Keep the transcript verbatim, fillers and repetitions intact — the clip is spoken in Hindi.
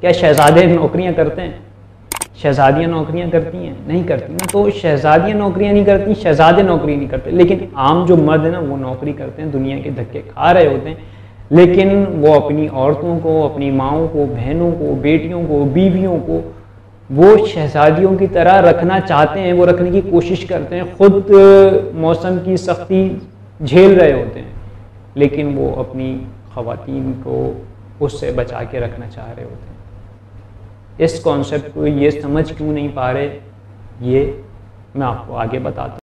क्या शहजादे नौकरियां करते हैं? शहजादियाँ नौकरियां करती हैं? नहीं करती ना। तो शहजादियाँ नौकरियां नहीं करती, शहजादे नौकरी नहीं करते, लेकिन आम जो मर्द है ना वो नौकरी करते हैं, दुनिया के धक्के खा रहे होते हैं, लेकिन वो अपनी औरतों को, अपनी माओं को, बहनों को, बेटियों को, बीवियों को वो शहजादियों की तरह रखना चाहते हैं, वो रखने की कोशिश करते हैं। खुद मौसम की सख्ती झेल रहे होते हैं, लेकिन वो अपनी ख़वातीन को उससे बचा के रखना चाह रहे होते हैं। इस कॉन्सेप्ट को ये समझ क्यों नहीं पा रहे, ये मैं आपको आगे बताता हूँ।